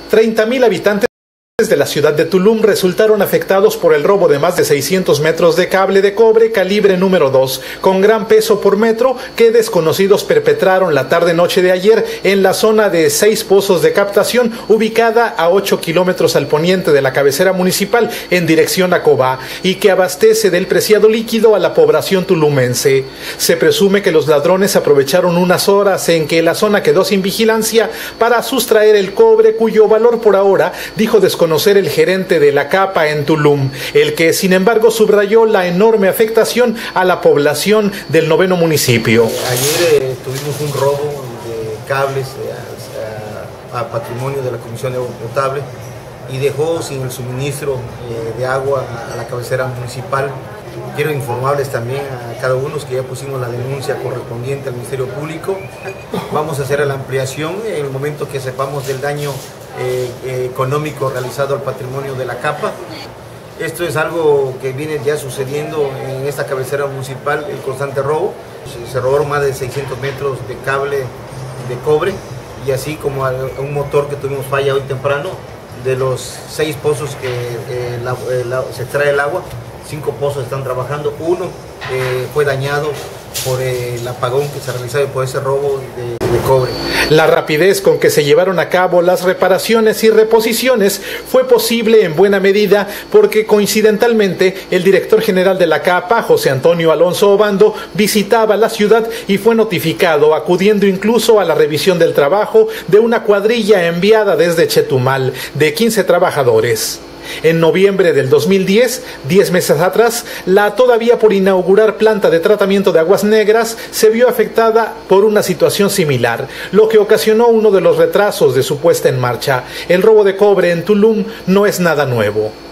30,000 habitantes de la ciudad de Tulum resultaron afectados por el robo de más de 600 metros de cable de cobre calibre número 2, con gran peso por metro, que desconocidos perpetraron la tarde-noche de ayer en la zona de 6 pozos de captación, ubicada a 8 kilómetros al poniente de la cabecera municipal en dirección a Cobá, y que abastece del preciado líquido a la población tulumense. Se presume que los ladrones aprovecharon unas horas en que la zona quedó sin vigilancia para sustraer el cobre, cuyo valor por ahora, dijo desconocer el gerente de la CAPA en Tulum, el que sin embargo subrayó la enorme afectación a la población del 9º municipio. Ayer tuvimos un robo de cables a patrimonio de la Comisión de Agua Potable y dejó sin el suministro de agua a la cabecera municipal. Quiero informarles también a cada uno que ya pusimos la denuncia correspondiente al Ministerio Público. Vamos a hacer la ampliación en el momento que sepamos del daño económico realizado al patrimonio de la CAPA. Esto es algo que viene ya sucediendo en esta cabecera municipal, el constante robo. Se robaron más de 600 metros de cable de cobre, y así como un motor que tuvimos falla hoy temprano. De los 6 pozos que se extrae el agua, 5 pozos están trabajando, uno fue dañado por el apagón que se realizó por ese robo de cobre. La rapidez con que se llevaron a cabo las reparaciones y reposiciones fue posible en buena medida porque coincidentalmente el director general de la CAPA, José Antonio Alonso Obando, visitaba la ciudad y fue notificado, acudiendo incluso a la revisión del trabajo de una cuadrilla enviada desde Chetumal de 15 trabajadores. En noviembre del 2010, 10 meses atrás, la todavía por inaugurar planta de tratamiento de aguas negras se vio afectada por una situación similar, lo que ocasionó uno de los retrasos de su puesta en marcha. El robo de cobre en Tulum no es nada nuevo.